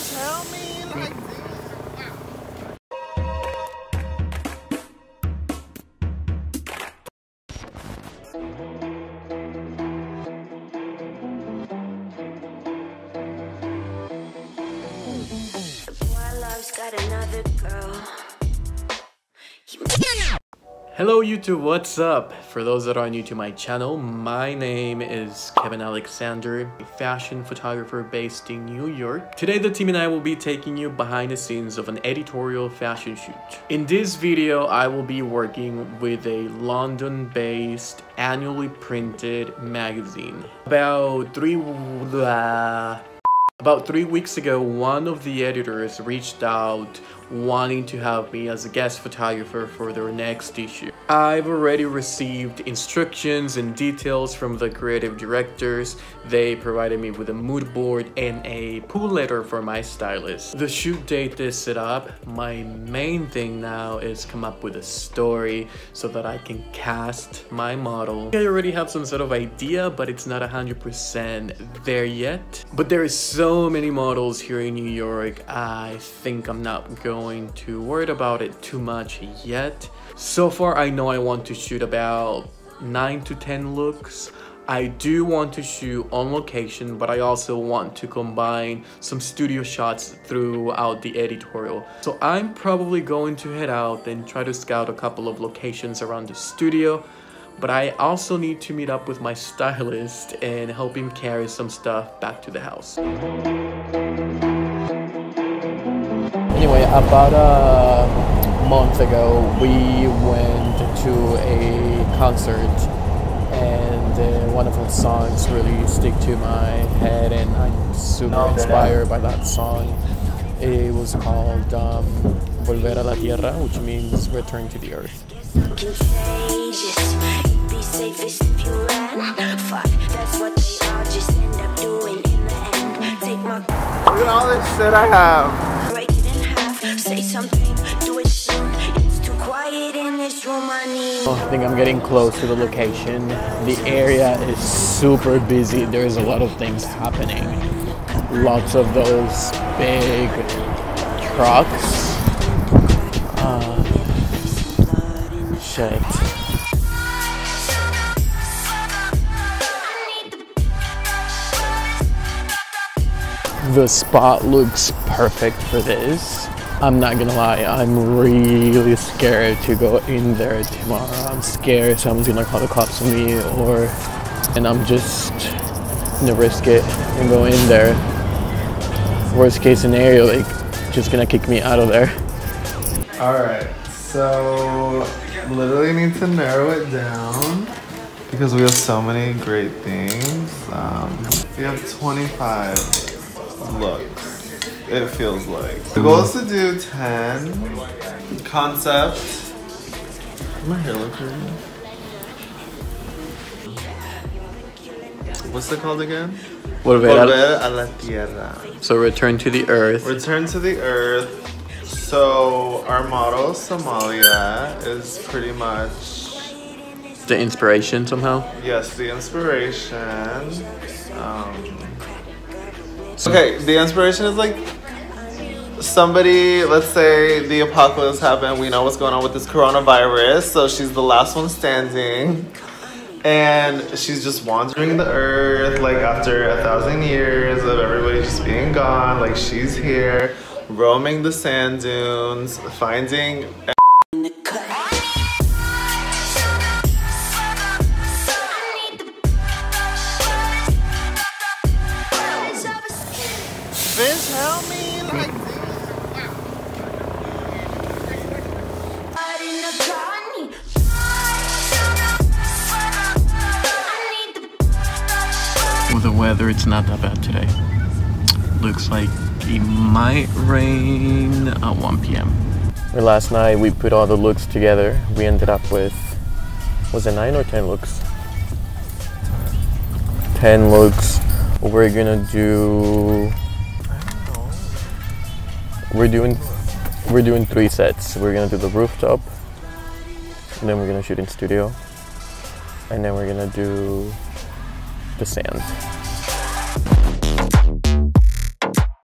Bitch, help me. Like, got another girl. Hello YouTube, what's up? For those that are new to my channel, my name is Kevin Alexander, a fashion photographer based in New York. Today the team and I will be taking you behind the scenes of an editorial fashion shoot. In this video, I will be working with a London-based annually printed magazine. About 3 weeks ago, one of the editors reached out wanting to have me as a guest photographer for their next issue. I've already received instructions and details from the creative directors. They provided me with a mood board and a pull letter for my stylist. The shoot date is set up. My main thing now is come up with a story so that I can cast my model. I already have some sort of idea, but it's not 100% there yet. But there is so many models here in New York, I think I'm not going to worry about it too much yet. So far, I know I want to shoot about 9 to 10 looks. I do want to shoot on location, but I also want to combine some studio shots throughout the editorial. So I'm probably going to head out and try to scout a couple of locations around the studio. But I also need to meet up with my stylist and help him carry some stuff back to the house. Anyway, about a month ago, we went to a concert, and one of her songs really stick to my head, and I'm super inspired by that song. It was called Volver a la Tierra, which means return to the earth. look at all this shit I have. Say something, do it soon. It's too quiet in this room. I think I'm getting close to the location. The area is super busy. There's a lot of things happening. Lots of those big trucks. Shit. The spot looks perfect for this. I'm not gonna lie, I'm really scared to go in there tomorrow. I'm scared someone's gonna call the cops on me, and I'm just gonna risk it and go in there. Worst case scenario, like, just gonna kick me out of there. Alright, so literally need to narrow it down because we have so many great things. We have 25 looks. It feels like. The goal is to do 10 concept. My hair looks really good. What's it called again? Volver a la Tierra. So return to the earth. Return to the earth. So our model, Somalia, is pretty much The inspiration somehow? yes, the inspiration. Okay, the inspiration is like somebody, let's say the apocalypse happened, we know what's going on with this coronavirus, so she's the last one standing, and she's just wandering the earth, like after 1,000 years of everybody just being gone, like she's here, roaming the sand dunes, finding Bitch, help me! Like, With the weather, it's not that bad today. Looks like it might rain at 1 p.m. Last night we put all the looks together. We ended up with, was it 9 or 10 looks? 10 looks. We're gonna do, we're doing 3 sets. We're gonna do the rooftop, and then we're gonna shoot in studio, and then we're gonna do the sand.